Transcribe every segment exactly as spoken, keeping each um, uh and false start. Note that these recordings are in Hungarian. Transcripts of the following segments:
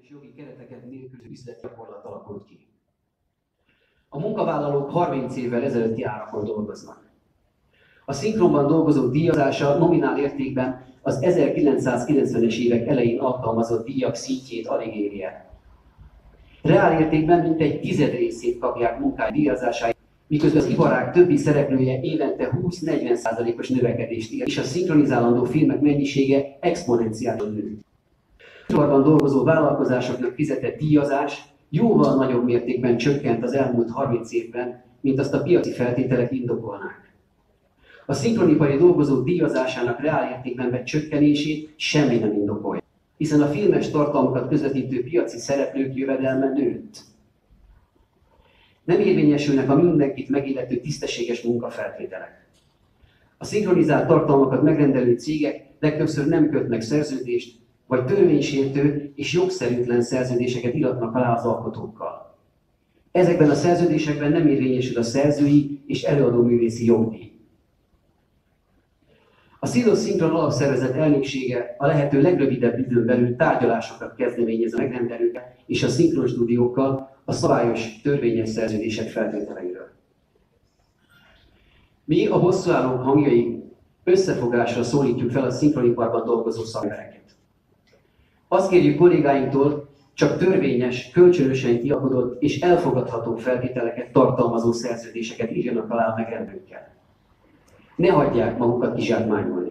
és jogi kereteket nélkülöző üzleti gyakorlat alakult ki. A munkavállalók harminc évvel ezelőtti árakon dolgoznak. A szinkronban dolgozók díjazása nominál értékben az ezerkilencszázkilencvenes évek elején alkalmazott díjak szintjét alig éri el. Reál értékben mintegy tized részét kapják munkáj díjazásáig, miközben az iparág többi szereplője évente húsz-negyven százalékos növekedést ér, és a szinkronizálandó filmek mennyisége exponenciálisan nő. A iparban dolgozó vállalkozásoknak fizetett díjazás jóval nagyobb mértékben csökkent az elmúlt harminc évben, mint azt a piaci feltételek indokolnák. A szinkronipari dolgozók díjazásának reálértékben vett csökkenését semmi nem indokolja, hiszen a filmes tartalmakat közvetítő piaci szereplők jövedelme nőtt. Nem érvényesülnek a mindenkit megillető tisztességes munkafeltételek. A szinkronizált tartalmakat megrendelő cégek legtöbbször nem kötnek szerződést, vagy törvénysértő és jogszerűtlen szerződéseket iratnak alá az alkotókkal. Ezekben a szerződésekben nem érvényesül a szerzői és előadóművészi jogdíj. A Színos Szinkron Alapszervezet elnöksége a lehető legrövidebb időn belül tárgyalásokat kezdeményez a megrendelőkkel és a szinkron stúdiókkal a szabályos, törvényes szerződések feltételeiről. Mi a bosszúállók hangjai összefogásra szólítjuk fel a szinkroniparban dolgozó szakembereket. Azt kérjük kollégáinktól, csak törvényes, kölcsönösen kialkodott és elfogadható feltételeket tartalmazó szerződéseket írjanak alá a megrendelőkkel. Ne hagyják magukat kizsákmányolni.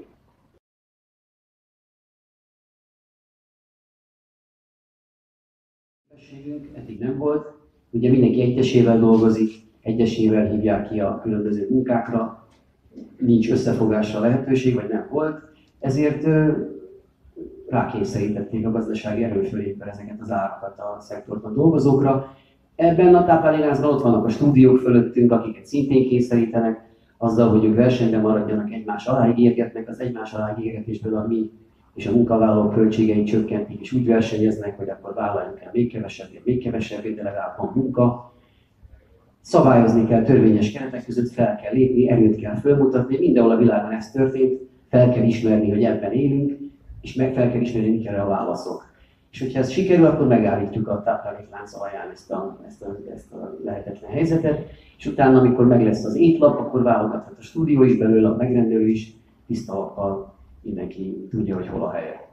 Eddig nem volt, ugye mindenki egyesével dolgozik, egyesével hívják ki a különböző munkákra, nincs összefogásra lehetőség, vagy nem volt, ezért rákényszerítették a gazdasági erőfölékkel ezeket az árakat a szektorban dolgozókra. Ebben a táplálékláncban ott vannak a stúdiók fölöttünk, akiket szintén kényszerítenek, azzal, hogy ők versenyben maradjanak, egymás alá ígérgetnek, az egymás alá ígérgetésből a mi és a munkavállalók költségeit csökkentik, és úgy versenyeznek, hogy akkor vállaljunk el még kevesebbé, még kevesebbé, de legalább van munka. Szabályozni kell, törvényes keretek között fel kell lépni, erőt kell fölmutatni, mindenhol a világon ez történt, fel kell ismerni, hogy ebben élünk, és meg fel kell ismerni, mik erre a válaszok. És hogyha ez sikerül, akkor megállítjuk a tápláléklánc alján ezt a, ezt, a, ezt a lehetetlen helyzetet, és utána, amikor meg lesz az étlap, akkor válogathat a stúdió is belőle, a megrendelő is, tiszta lappal, mindenki tudja, hogy hol a helye.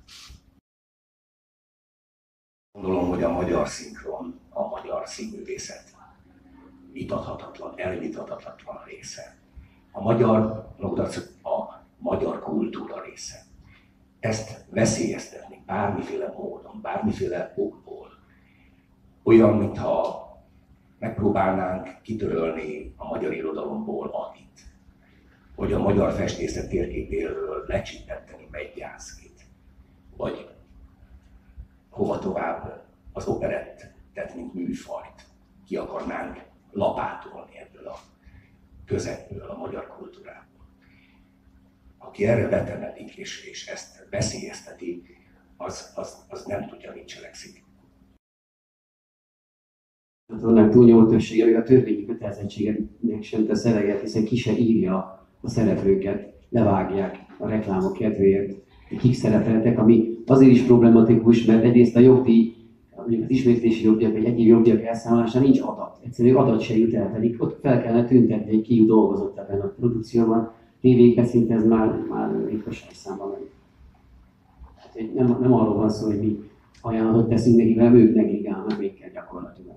Gondolom, hogy a magyar szinkron, a magyar színművészet vitathatatlan, elvitathatatlan része. A magyar, a magyar kultúra része. Ezt veszélyeztetni bármiféle módon, bármiféle okból. Olyan, mintha megpróbálnánk kitörölni a magyar irodalomból Adit, vagy a magyar festészet térképéről lecsipetteni Medgyászkit, vagy hova tovább az operettet, mint műfajt ki akarnánk lapátolni ebből a közepből, a magyar kultúrából. Aki erre betemedik és, és ezt veszélyezteti, az, az, az nem tudja, mit cselekszik. Annak túlnyomó többsége még a törvényi kötelezettségeknek sem tesz eleget, hiszen ki se írja a szereplőket, levágják a reklámok kedvéért, kik szerepeltek, ami azért is problematikus, mert egyrészt a jogdíj, mondjuk az ismétlési jogdíjak vagy egyéb jogdíjak elszámolásán nincs adat. Egyszerűen adat se jut el, pedig ott fel kellene tüntetni, hogy ki dolgozott ebben a produkcióban. Tévékben szinte ez már, már ritkaság számban van. Hát, nem, nem arról van szó, hogy mi ajánlatot teszünk neki, mert ők negligálnak végkel gyakorlatilag.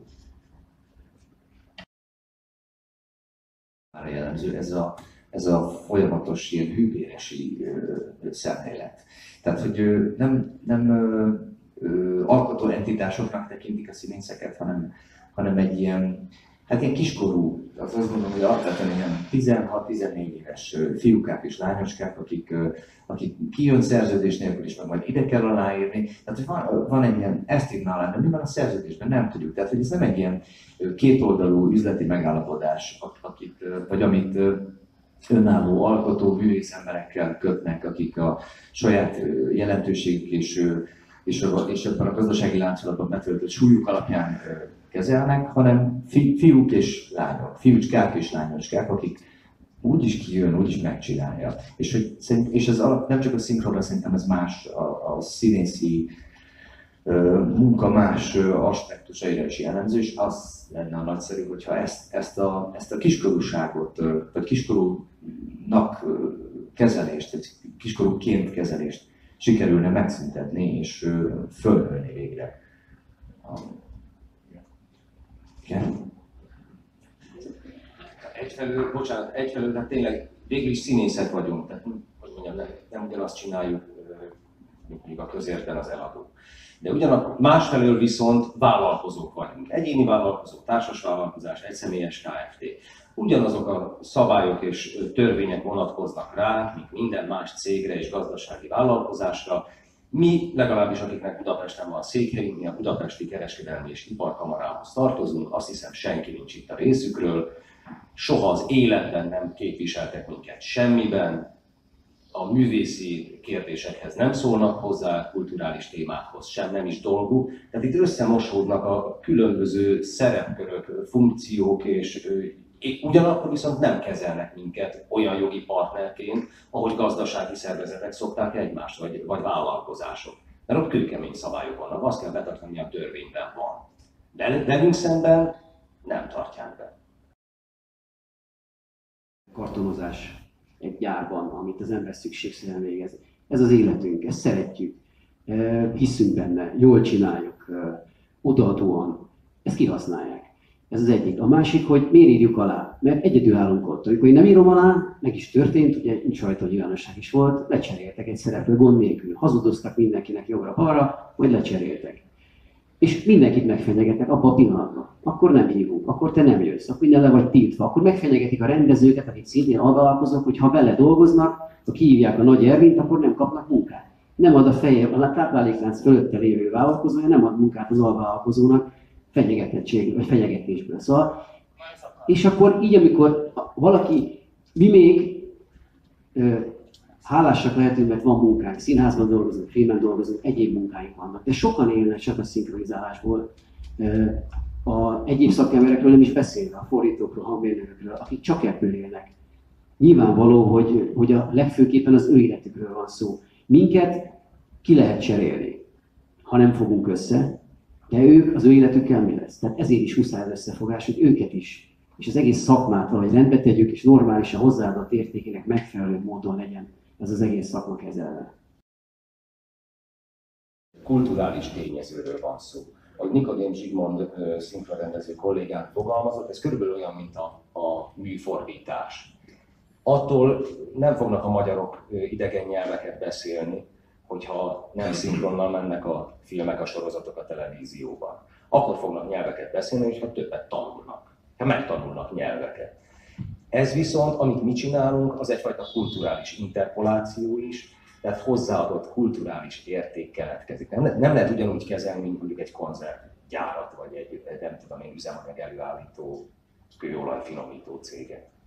Már jellemző ez a, ez a folyamatos ilyen hűbéresi szemlélet. Tehát, hogy nem, nem ö, ö, alkotó entitásoknak tekintik a színészeket, hanem, hanem egy ilyen, hát ilyen kiskorú, azt gondolom, hogy alapvetően ilyen tizenhat-tizennégy éves fiúkák és lányocskák, akik, akik kijön szerződés nélkül is, meg majd ide kell aláírni. Tehát, hogy van, van egy ilyen esztignálás, de mi van a szerződésben? Nem tudjuk. Tehát, hogy ez nem egy ilyen kétoldalú üzleti megállapodás, akit, vagy amit önálló alkotó művész emberekkel kötnek, akik a saját jelentőségük és, és, és ebben a gazdasági láncolatban betöltött súlyuk alapján kezelnek, hanem fi, fiúk és lányok, fiúcskák és lányocskák, akik úgyis kijön, úgyis megcsinálja. És, hogy, és ez alap, nem csak a szinkronra, szerintem ez más a, a színészi munka más aspektusaira is jellemző, és az lenne a nagyszerű, hogyha ezt, ezt, a, ezt a kiskorúságot, vagy kiskorúnak kezelést, vagy kiskorúként kezelést sikerülne megszüntetni, és fölölni végre. Igen? Egyfelől, bocsánat, egyfelől, tehát tényleg végül is színészek vagyunk, tehát hogy mondjam, nem, nem ugyanazt csináljuk, mint mondjuk a közértben az eladó. De ugyanakkor másfelől viszont vállalkozók vagyunk. Egyéni vállalkozók, társas vállalkozás, egyszemélyes Kft. Ugyanazok a szabályok és törvények vonatkoznak rá, mint minden más cégre és gazdasági vállalkozásra. Mi, legalábbis akiknek Budapesten van székhelyünk, mi a Budapesti Kereskedelmi és Iparkamarához tartozunk, azt hiszem senki nincs itt a részükről, soha az életben nem képviseltek minket semmiben, a művészi kérdésekhez nem szólnak hozzá, kulturális témákhoz sem, nem is dolguk. Tehát itt összemosódnak a különböző szerepkörök, funkciók, és ugyanakkor viszont nem kezelnek minket olyan jogi partnerként, ahogy gazdasági szervezetek szokták egymást, vagy, vagy vállalkozások. Mert ott kőkemény szabályok vannak, azt kell betartani, ami a törvényben van. De velünk szemben nem tartják be. Kartonozás egy gyárban, amit az ember szükségszerűen végez. Ez az életünk, ezt szeretjük, hiszünk benne, jól csináljuk, odaadóan, ezt kihasználják. Ez az egyik. A másik, hogy miért írjuk alá? Mert egyedül állunk ott. Amikor én nem írom alá, meg is történt, ugye sajtónyilvánosság is volt, lecseréltek egy szereplő gond nélkül. Hazudoztak mindenkinek jobbra-balra, majd lecseréltek. És mindenkit megfenyegetnek abban a pillanatban. Akkor nem hívunk, akkor te nem jössz, akkor minden le vagy tiltva. Akkor megfenyegetik a rendezőket, akik szintén alvállalkozók, hogy ha vele dolgoznak, ha kihívják a Nagy Ervint, akkor nem kapnak munkát. Nem ad a feje, a tápláléklánc fölötte lévő vállalkozója, nem ad munkát az alvállalkozónak fenyegetettség, vagy fenyegetésből. Szóval, és akkor így, amikor valaki, mi még ö, hálásak lehetünk, mert van munkánk, színházban dolgozunk, filmen dolgozunk, egyéb munkáink vannak, de sokan élnek csak a szinkronizálásból. A egyéb szakemberekről nem is beszélve, a fordítókról, hangmérnökökről, akik csak ebből élnek. Nyilvánvaló, hogy, hogy a legfőképpen az ő életükről van szó. Minket ki lehet cserélni, ha nem fogunk össze, de ők, az ő életükkel mi lesz? Tehát ezért is muszáj az összefogás, hogy őket is, és az egész szakmát valahogy rendbe tegyük, és normálisan hozzáadott értékének megfelelő módon legyen ez az egész szakma kezelve. Kulturális tényezőről van szó. Ahogy Nikodém Zsigmond szinkronrendező kollégánk fogalmazott, ez körülbelül olyan, mint a, a műfordítás. Attól nem fognak a magyarok idegen nyelveket beszélni, hogyha nem szinkronnal mennek a filmek, a sorozatok a televízióban. Akkor fognak nyelveket beszélni, hogyha többet tanulnak, ha megtanulnak nyelveket. Ez viszont, amit mi csinálunk, az egyfajta kulturális interpoláció is, tehát hozzáadott kulturális érték keletkezik. Nem, nem lehet ugyanúgy kezelni, mint mondjuk egy konzervgyárat, vagy egy, nem tudom én, üzemanyag előállító, kőolaj finomító céget.